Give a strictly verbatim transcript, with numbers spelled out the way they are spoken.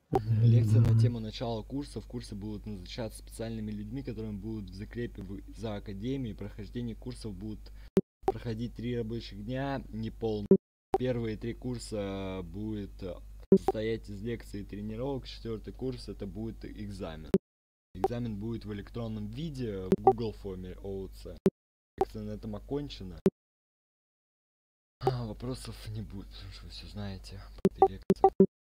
Лекция на тему начала курсов. Курсы будут назначаться специальными людьми, которые будут в закрепе в- за академией. Прохождение курсов будут проходить три рабочих дня, не полный. Первые три курса будет э, состоять из лекций и тренировок. Четвертый курс это будет экзамен. Экзамен будет в электронном виде в Google форме о це. Лекция на этом окончена. А, вопросов не будет, потому что вы все знаете по этой лекции.